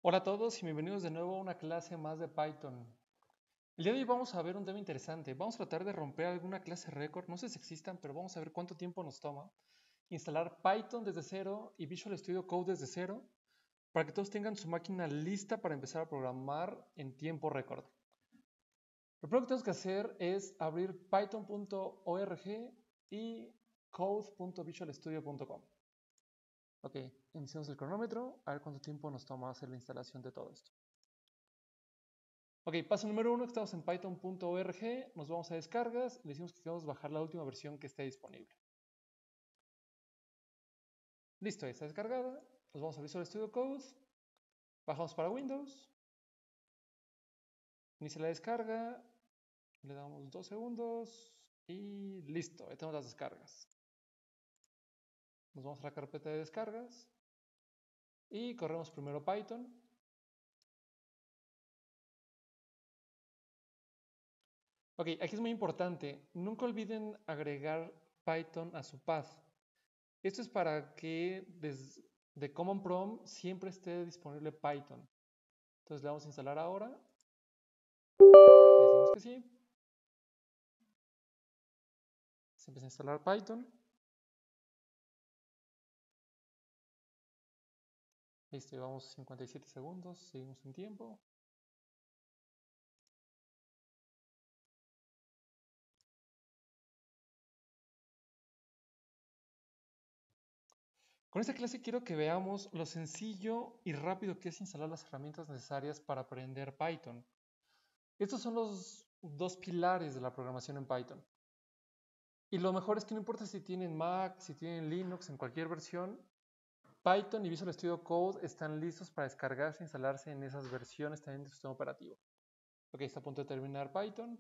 Hola a todos y bienvenidos de nuevo a una clase más de Python. El día de hoy vamos a ver un tema interesante. Vamos a tratar de romper alguna clase récord, no sé si existan, pero vamos a ver cuánto tiempo nos toma instalar Python desde cero y Visual Studio Code desde cero para que todos tengan su máquina lista para empezar a programar en tiempo récord. Lo primero que tenemos que hacer es abrir python.org y code.visualstudio.com. Ok, iniciamos el cronómetro, a ver cuánto tiempo nos toma hacer la instalación de todo esto. Ok, paso número 1, estamos en python.org, nos vamos a descargas y le decimos que queremos bajar la última versión que esté disponible. Listo, ya está descargada, nos vamos a Visual Studio Code, bajamos para Windows, inicia la descarga, le damos 2 segundos y listo, ya tenemos las descargas. Nos vamos a la carpeta de descargas y corremos primero Python. Ok, aquí es muy importante, nunca olviden agregar Python a su path. Esto es para que desde Command Prompt siempre esté disponible Python. Entonces le vamos a instalar ahora. Decimos que sí. Se empieza a instalar Python. Listo, llevamos 57 segundos. Seguimos en tiempo. Con esta clase quiero que veamos lo sencillo y rápido que es instalar las herramientas necesarias para aprender Python. Estos son los dos pilares de la programación en Python. Y lo mejor es que no importa si tienen Mac, si tienen Linux, en cualquier versión, Python y Visual Studio Code están listos para descargarse e instalarse en esas versiones también de su sistema operativo. Ok, está a punto de terminar Python.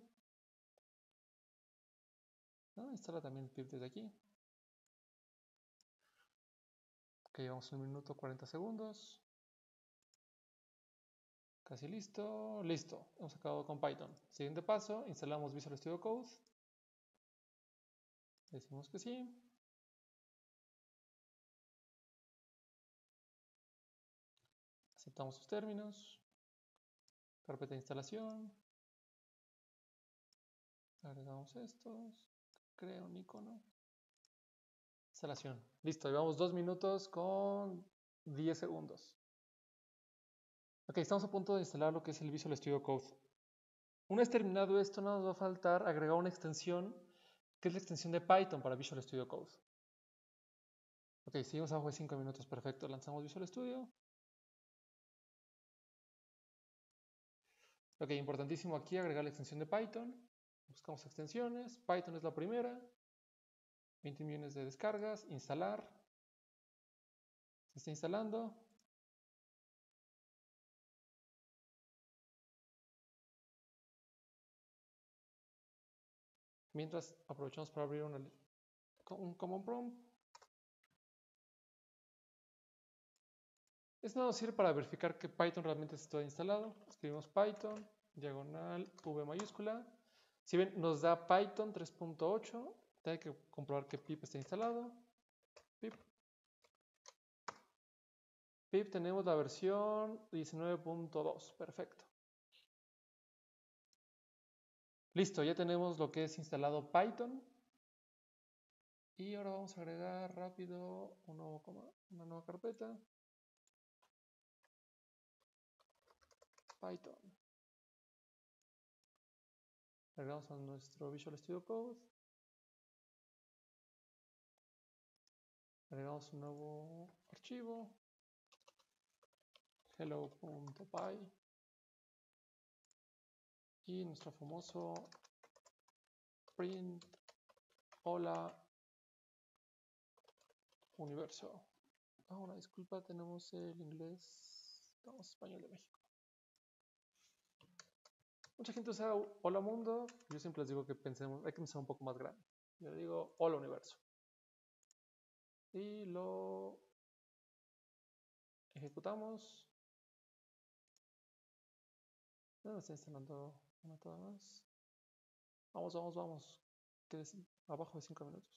Instala también el pip desde aquí. Ok, llevamos 1 minuto 40 segundos. Casi listo. Listo, hemos acabado con Python. Siguiente paso, instalamos Visual Studio Code. Decimos que sí. Aceptamos sus términos. Carpeta de instalación. Agregamos estos. Crea un icono. Instalación. Listo, llevamos 2 minutos con 10 segundos. Ok, estamos a punto de instalar lo que es el Visual Studio Code. Una vez terminado esto, no nos va a faltar agregar una extensión, que es la extensión de Python para Visual Studio Code. Ok, seguimos abajo de 5 minutos, perfecto. Lanzamos Visual Studio. Ok, importantísimo aquí agregar la extensión de Python. Buscamos extensiones, Python es la primera. 20 millones de descargas, instalar. Se está instalando. Mientras aprovechamos para abrir un Command Prompt. Esto nos sirve para verificar que Python realmente está instalado. Escribimos Python, diagonal, V mayúscula. Si ven, nos da Python 3.8. Hay que comprobar que pip está instalado. Pip. Pip tenemos la versión 19.2. Perfecto. Listo, ya tenemos lo que es instalado Python. Y ahora vamos a agregar rápido una nueva carpeta. Python. Agregamos a nuestro Visual Studio Code. Agregamos un nuevo archivo. Hello.py. Y nuestro famoso print hola universo. Una disculpa, tenemos el inglés, estamos español de México. Mucha gente usa hola mundo, yo siempre les digo que pensemos, hay que pensar un poco más grande. Yo digo hola universo. Y lo ejecutamos. No, está instalando una toda más. Vamos. Quédese abajo de 5 minutos.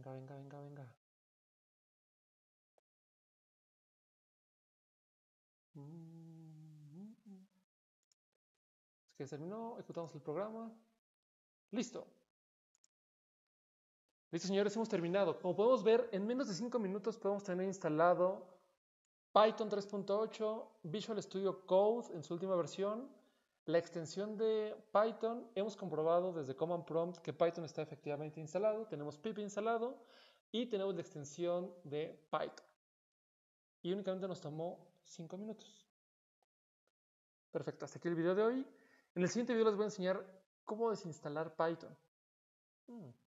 Venga, venga, venga, venga. Es que terminó, ejecutamos el programa. Listo. Listo, señores, hemos terminado. Como podemos ver, en menos de 5 minutos podemos tener instalado Python 3.8, Visual Studio Code en su última versión, la extensión de Python. Hemos comprobado desde Command Prompt que Python está efectivamente instalado, tenemos pip instalado y tenemos la extensión de Python. Y únicamente nos tomó 5 minutos. Perfecto, hasta aquí el video de hoy. En el siguiente video les voy a enseñar cómo desinstalar Python.